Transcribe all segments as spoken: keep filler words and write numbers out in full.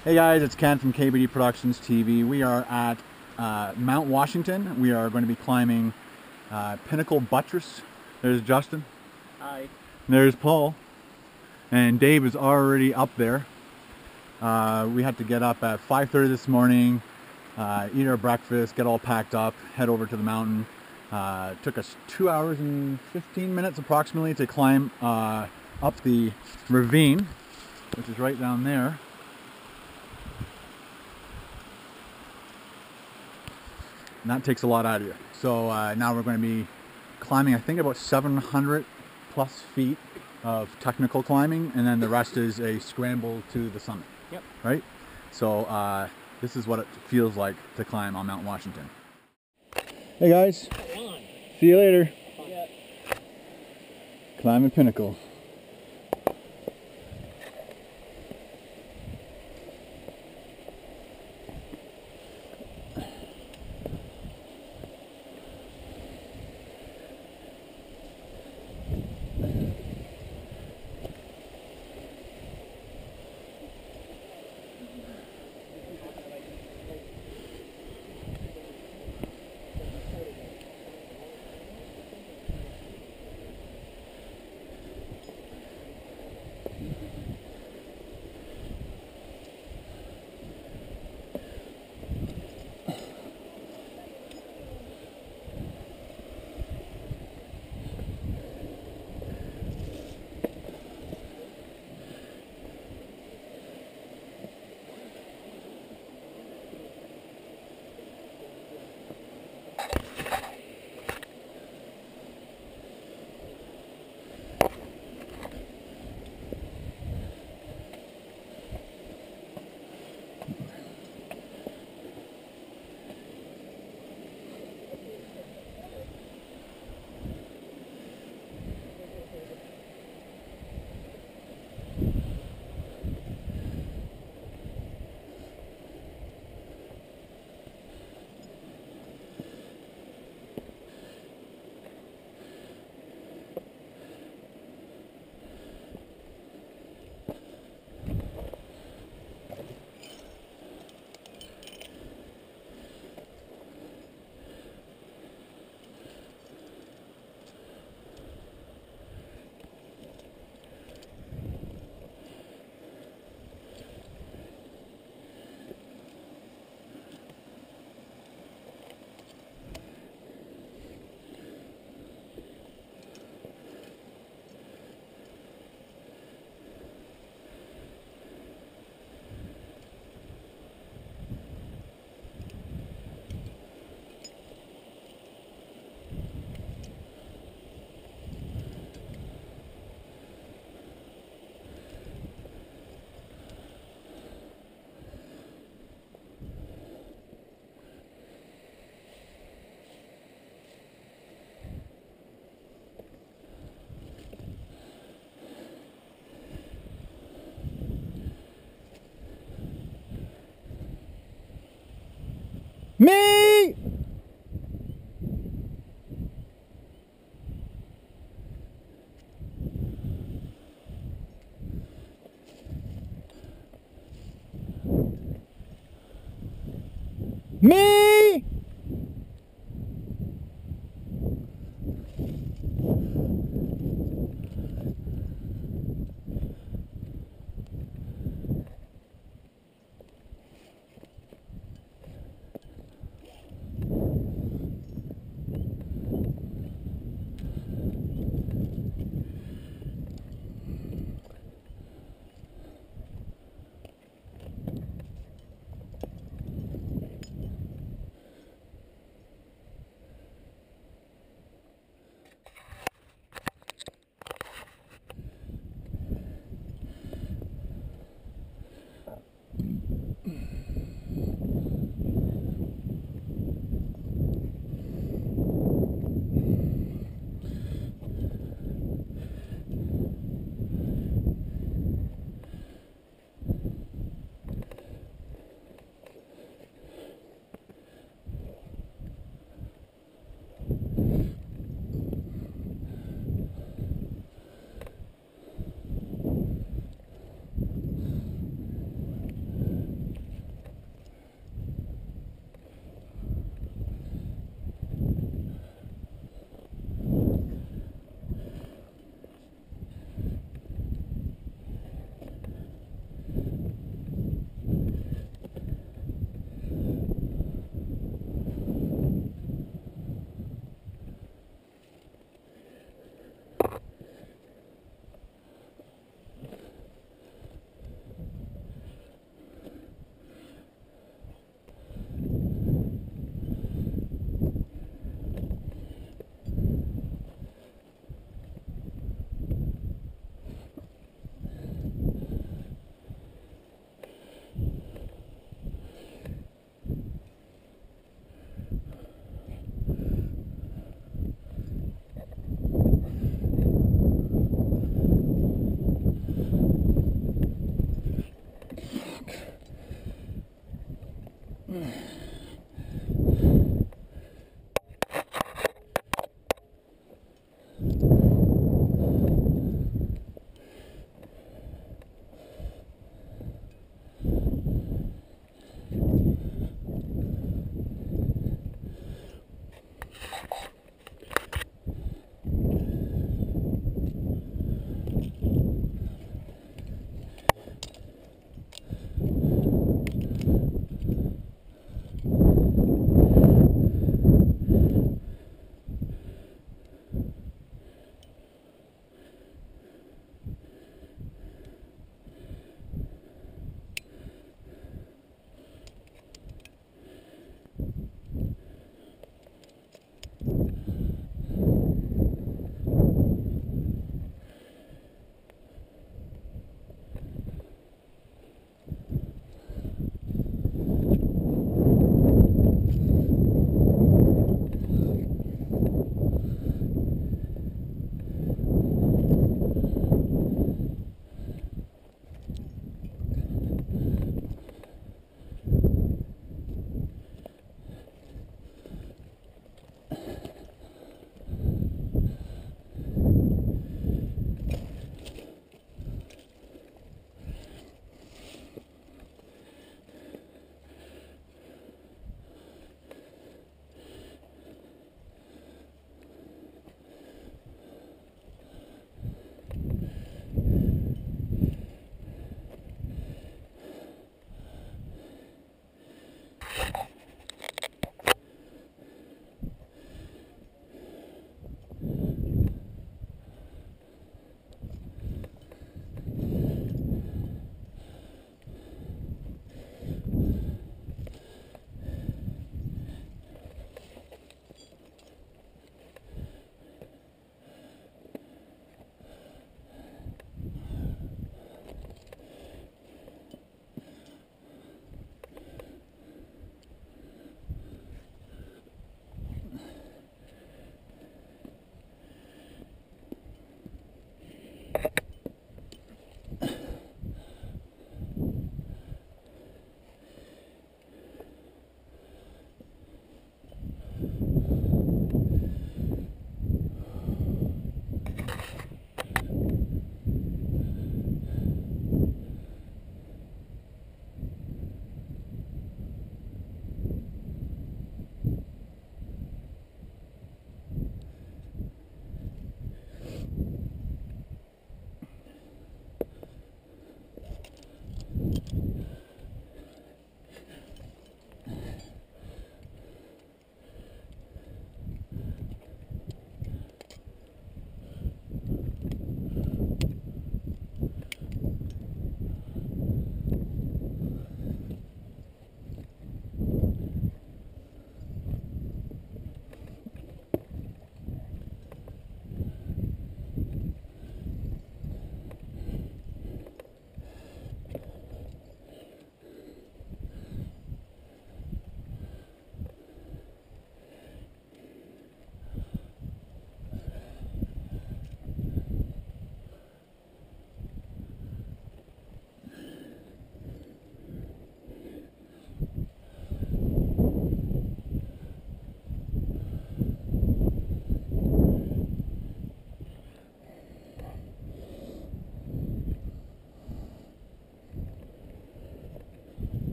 Hey guys, it's Ken from K B D Productions T V. We are at uh, Mount Washington. We are going to be climbing uh, Pinnacle Buttress. There's Justin. Hi. There's Paul. And Dave is already up there. Uh, we had to get up at five thirty this morning, uh, eat our breakfast, get all packed up, head over to the mountain. Uh, it took us two hours and fifteen minutes approximately to climb uh, up the ravine, which is right down there. And that takes a lot out of you. So uh, now we're going to be climbing, I think, about seven hundred plus feet of technical climbing, and then the rest is a scramble to the summit. Yep. Right? So uh, this is what it feels like to climb on Mount Washington. Hey guys. See you later. Yeah. Climbing Pinnacle.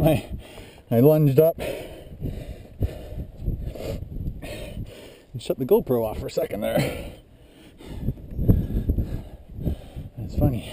my, I lunged up and shut the GoPro off for a second there. That's funny.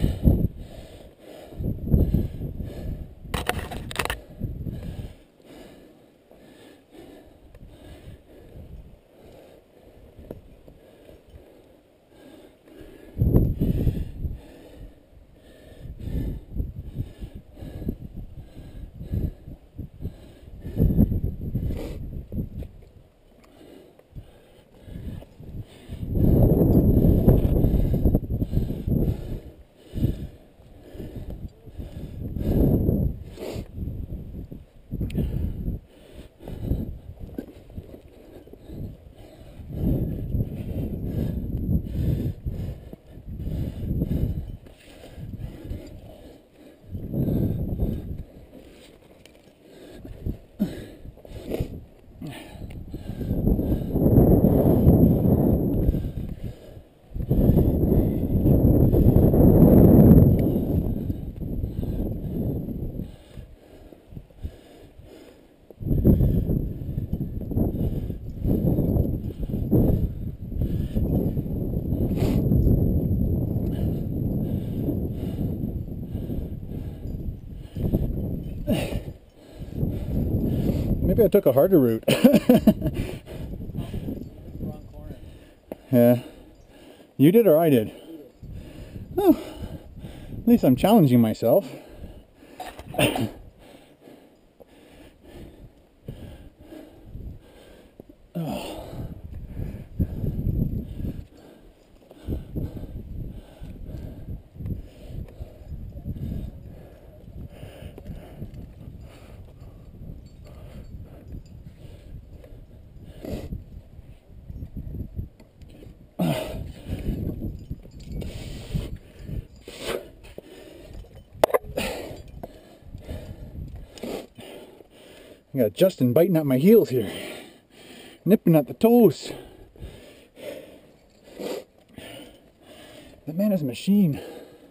Maybe I took a harder route. Wrong corner. Yeah. You did or I did? Oh, at least I'm challenging myself. Oh. I got Justin biting at my heels here, nipping at the toes. The man is a machine.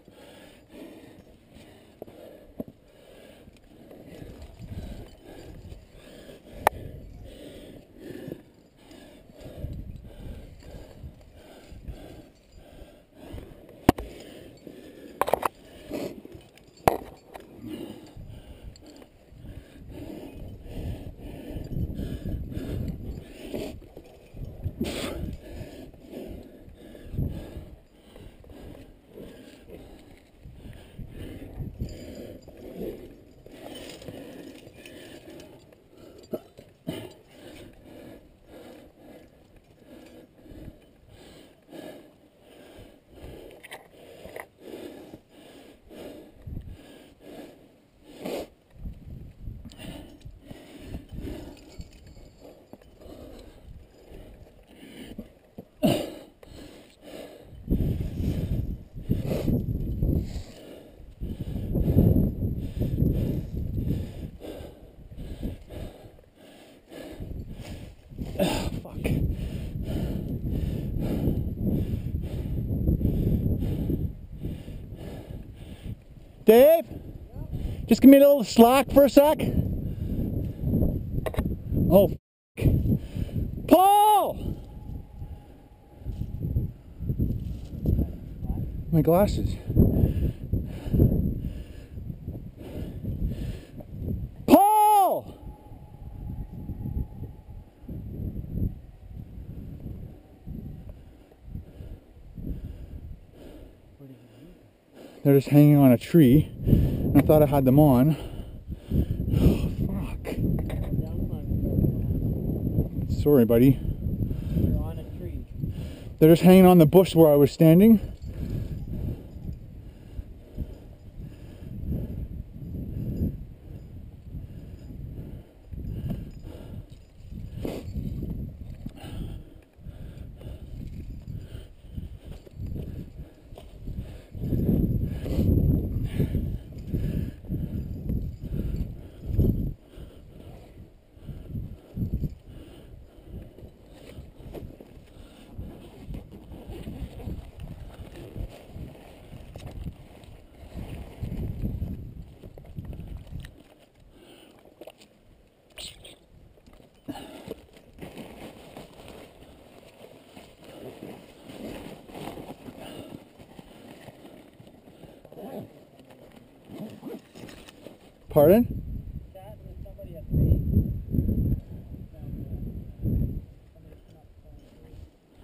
Dave, just give me a little slack for a sec. Oh, f Paul! My glasses. Paul! They're just hanging on a tree. I thought I had them on. Oh, fuck. Sorry, buddy. They're on a tree. They're just hanging on the bush where I was standing. Pardon? Chatting with somebody at the base. Somebody's come up the phone.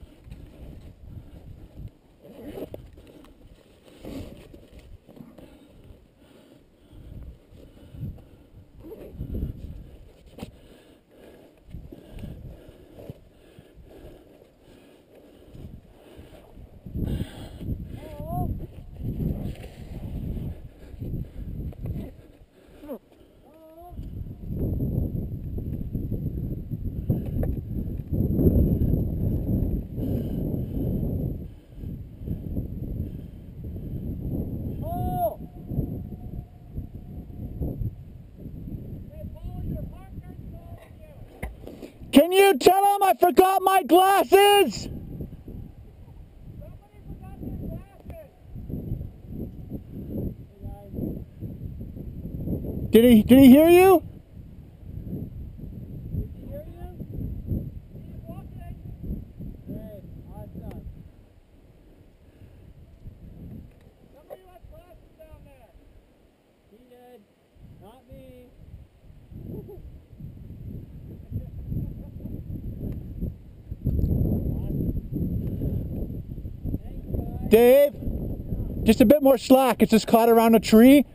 Can you tell him I forgot my glasses? Somebody forgot their glasses. Hey guys. Did he, did he hear you? Did he hear you? He's walking. Great. Awesome. Somebody left glasses down there. He did. Not me. Dave, just a bit more slack. It's just caught around a tree.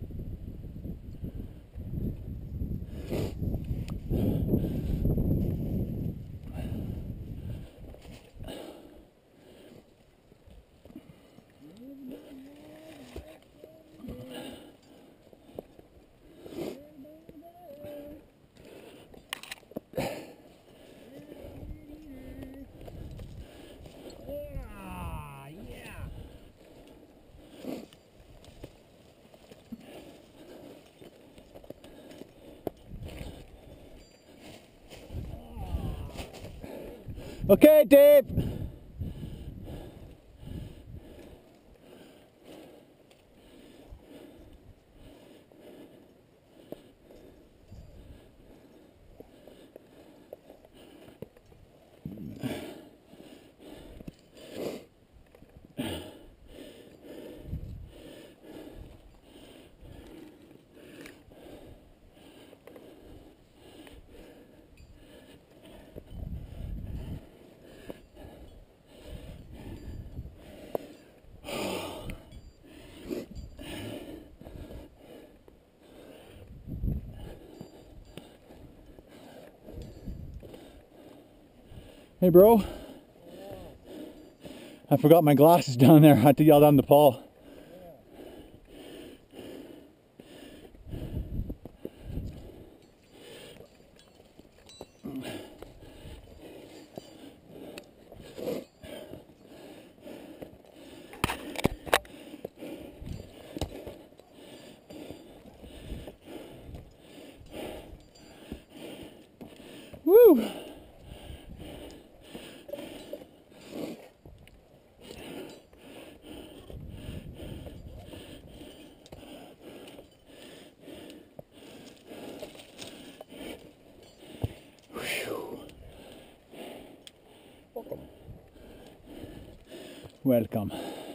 Okay, Dave. Hey bro, I forgot my glasses down there. I had to yell down to Paul. Woo! Welcome.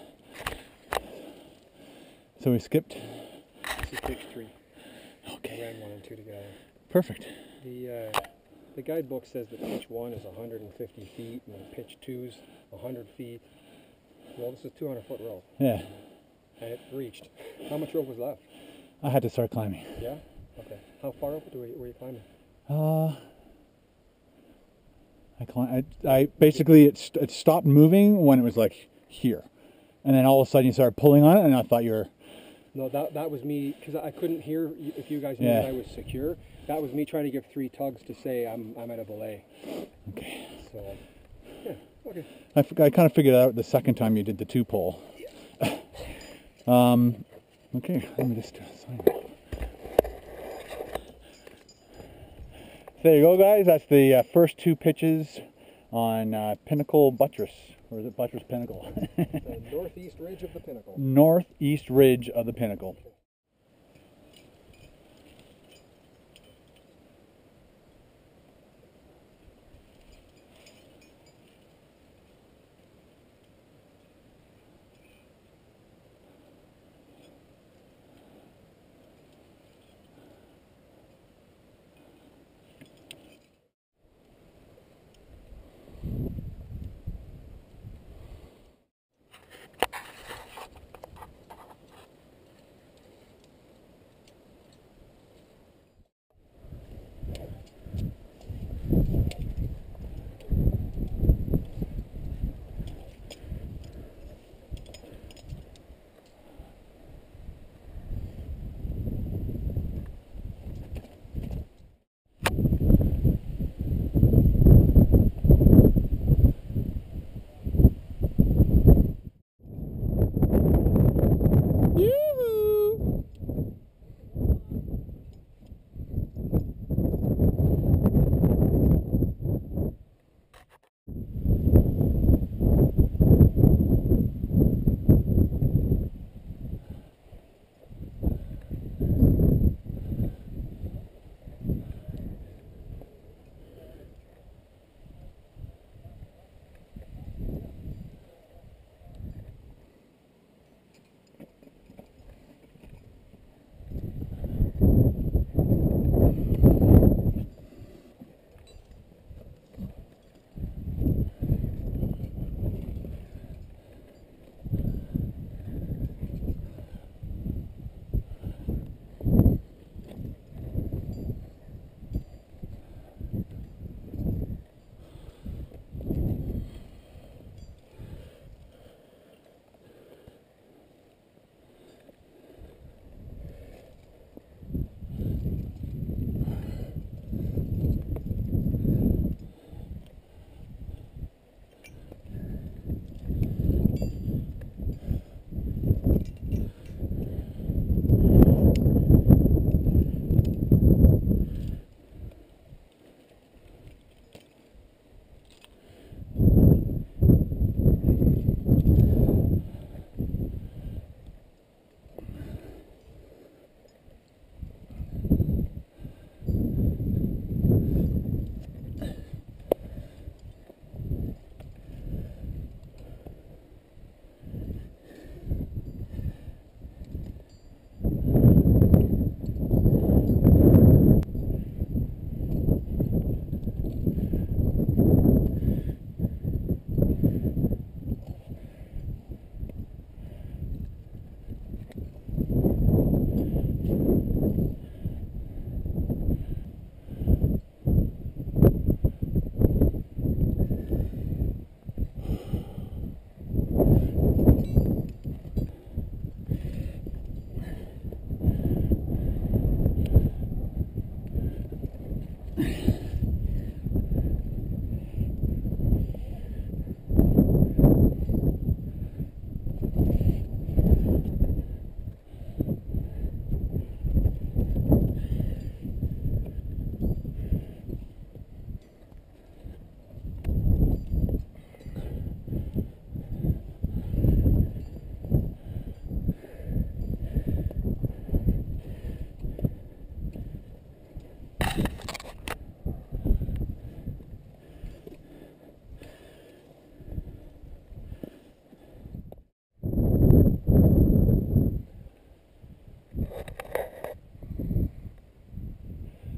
So we skipped. This is pitch three. Okay. I ran one and two together. Perfect. The uh, the guidebook says that pitch one is one hundred fifty feet and pitch two is one hundred feet. Well, this is two hundred foot rope. Yeah. And it reached. How much rope was left? I had to start climbing. Yeah? Okay. How far up were you, were you climbing? Uh, I, climb, I, I basically it, st it stopped moving when it was like here, and then all of a sudden you started pulling on it, and I thought you were. No, that that was me because I couldn't hear if you guys knew Yeah. that I was secure. That was me trying to give three tugs to say I'm I'm at a belay. Okay. So, yeah, okay. I, f I kind of figured it out the second time you did the two pole. um, okay, let me just sign it. There you go, guys. That's the uh, first two pitches on uh, Pinnacle Buttress, or is it Buttress Pinnacle? The northeast ridge of the Pinnacle. Northeast ridge of the Pinnacle.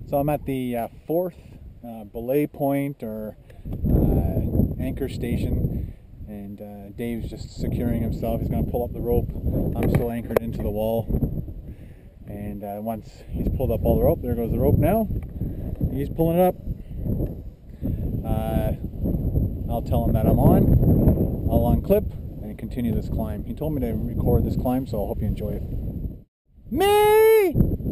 So I'm at the uh, fourth uh, belay point or uh, anchor station, and uh, Dave's just securing himself. He's going to pull up the rope. I'm still anchored into the wall, and uh, once he's pulled up all the rope, there goes the rope now. He's pulling it up. Uh, I'll tell him that I'm on. I'll unclip and continue this climb. He told me to record this climb, so I hope you enjoy it. Me!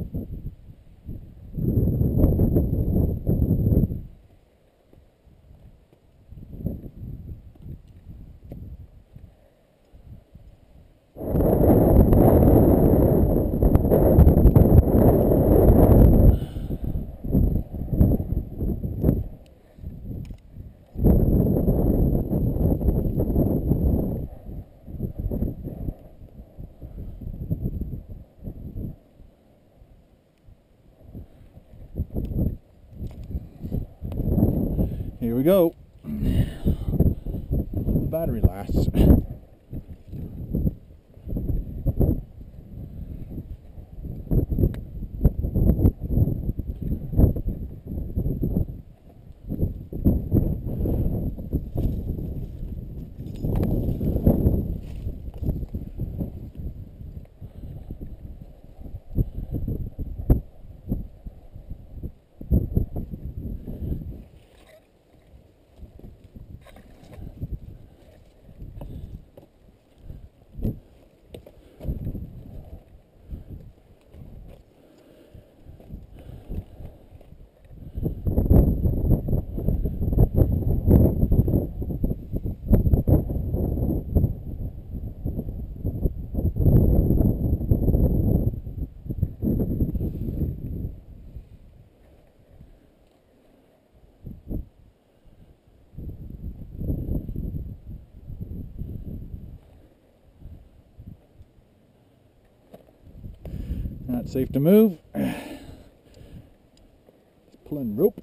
Here we go. The battery lasts. Not safe to move. Just pulling rope.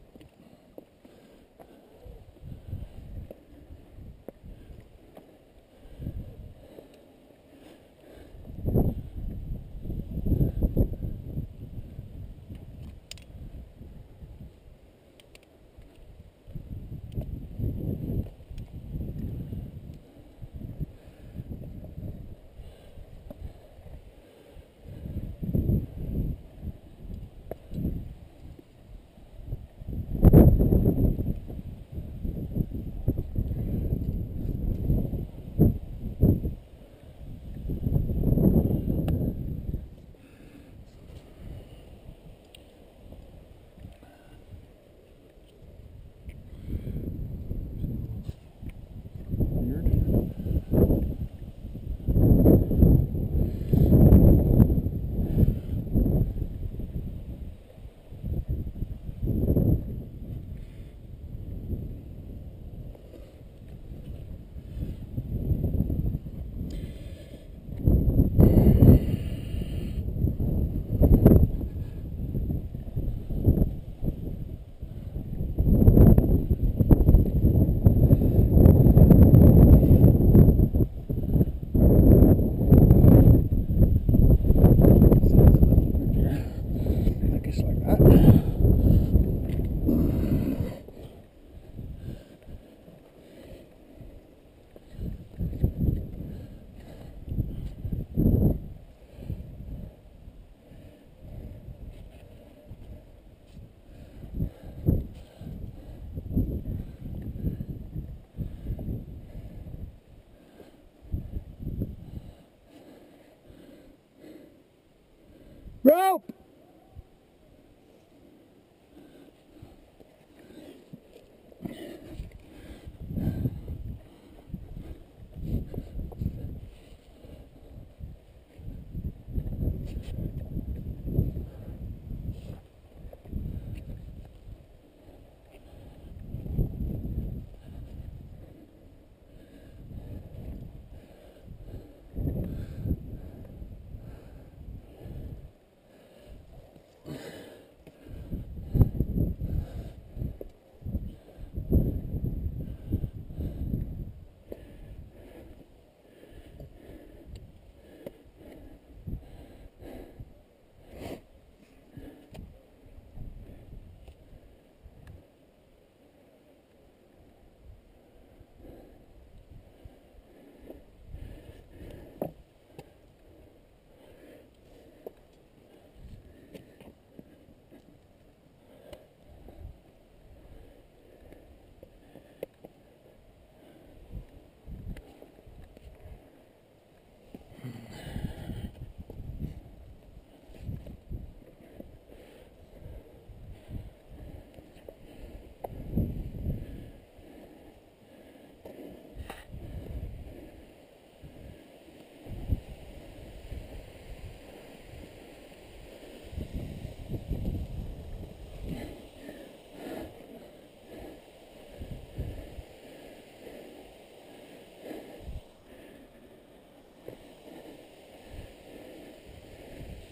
Rope!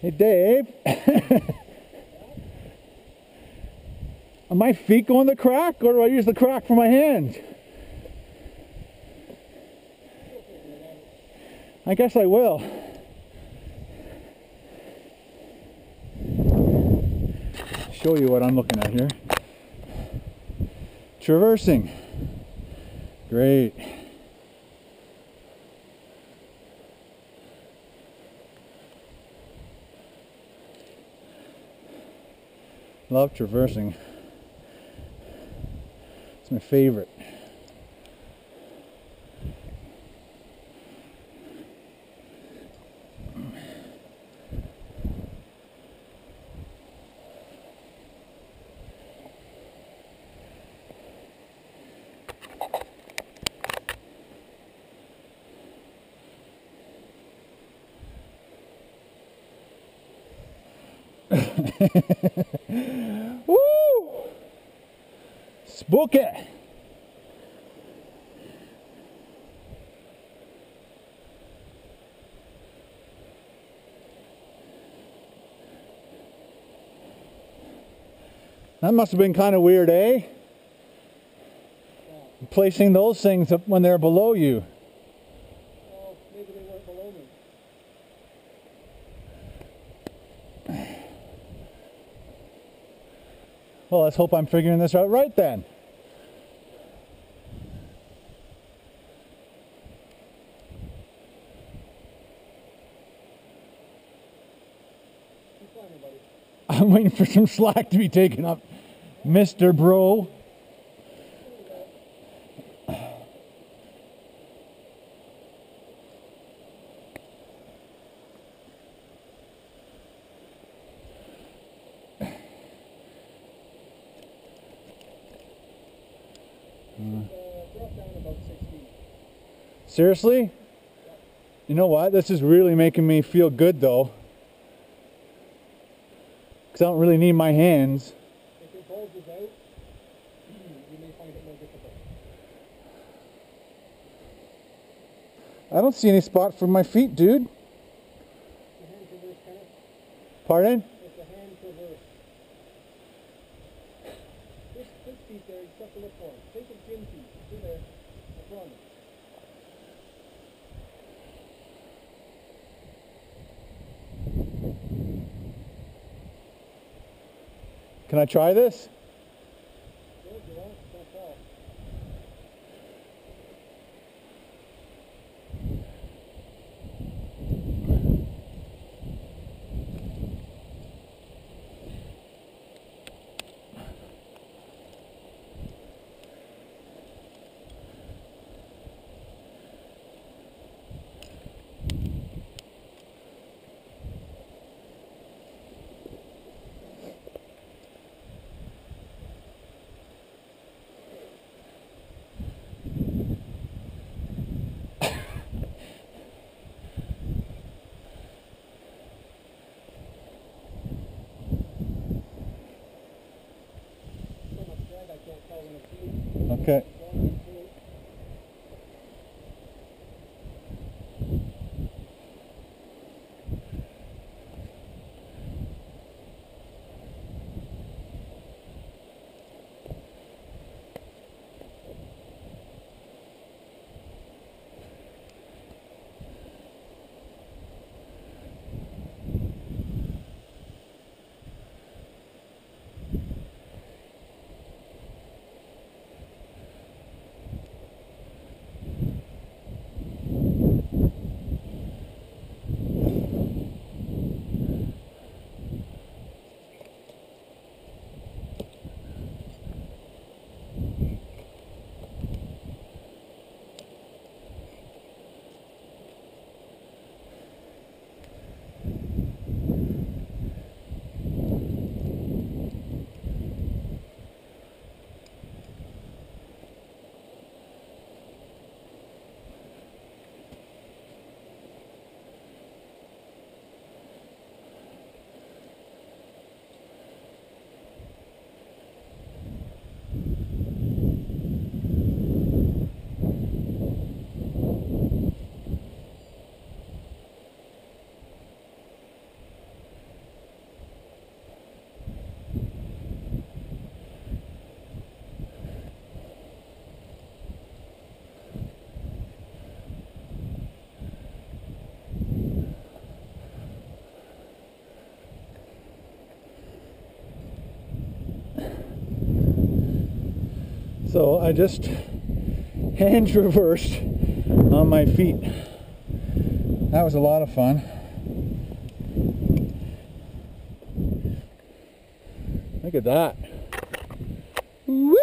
Hey, Dave. Are my feet going the crack, or do I use the crack for my hands? I guess I will. Show you what I'm looking at here. Traversing. Great. Love traversing. It's my favorite. Woo! Spooky! That must have been kind of weird, eh? Placing those things up when they're below you. Well, maybe they weren't below me. Well, let's hope I'm figuring this out right then. Keep climbing, buddy. I'm waiting for some slack to be taken up, Mister Bro. Uh, drop down about six feet. Seriously? You know what? This is really making me feel good though. Because I don't really need my hands. If it bulges out, you may find it more difficult. I don't see any spot for my feet, dude. It's a hand traverse, Kenneth. Pardon? It's a hand traverse. This, this feet there, you just have to look for them. Think of gym feet. They're there. I promise. Can I try this? Good, you want? That's all. So I just hand traversed on my feet. That was a lot of fun. Look at that. Woo!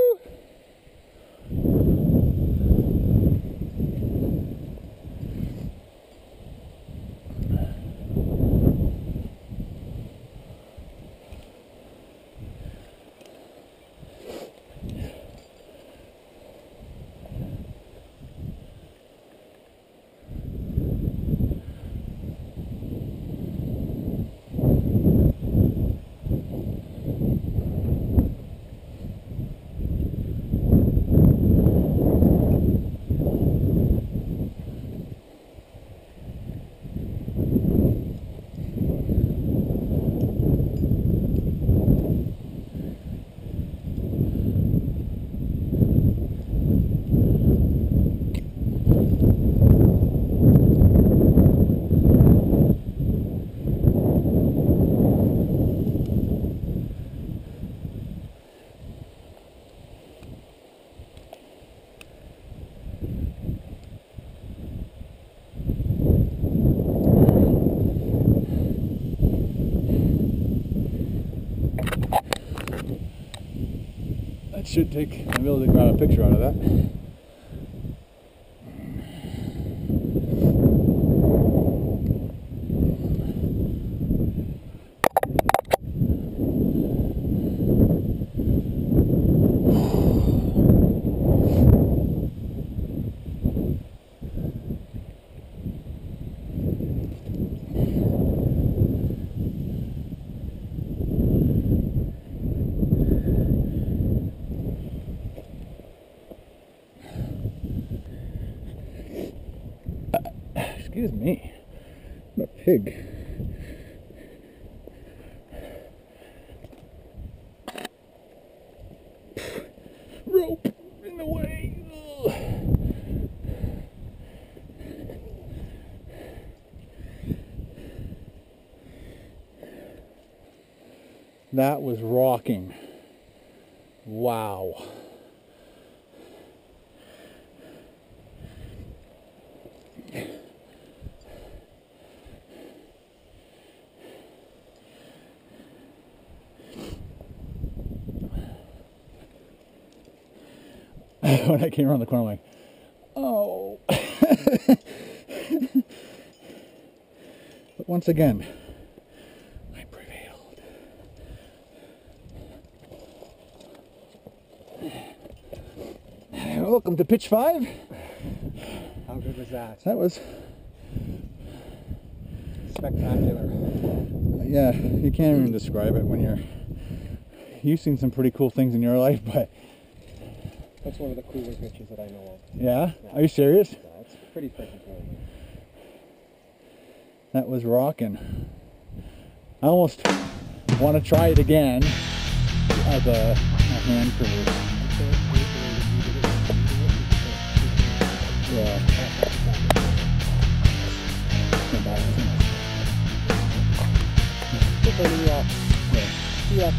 Should take, I'll be able to grab a picture out of that. Excuse me, I'm a pig. Rope in the way. Ugh. That was rocking. Wow. When I came around the corner, I'm like, oh. But once again, I prevailed. Welcome to pitch five. How good was that? That was spectacular. Yeah, you can't even describe it when you're... You've seen some pretty cool things in your life, but... That's one of the cooler pitches that I know of. Yeah? Yeah. Are you serious? Yeah, it's pretty freaking cool. That was rocking. I almost want to try it again as a, a hand crew. Yeah. Yeah.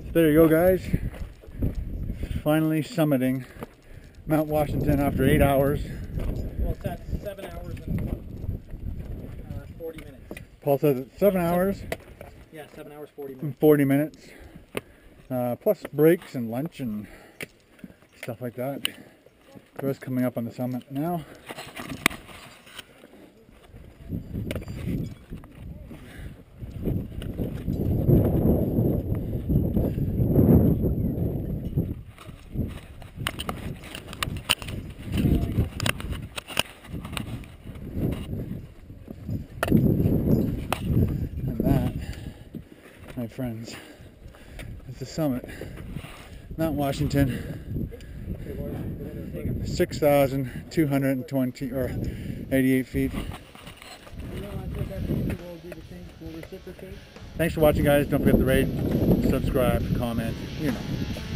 There you go, guys. Finally summiting Mount Washington after eight hours. Well, it's at seven hours and uh, forty minutes. Paul says it's seven hours Yeah, seven hours, forty and minutes. forty minutes. Uh, plus breaks and lunch and stuff like that. We're just coming up on the summit now. And that, my friends, is the summit. Mount Washington, six thousand two hundred twenty or eighty-eight feet. Thanks for watching, guys. Don't forget to rate, subscribe, comment, you know.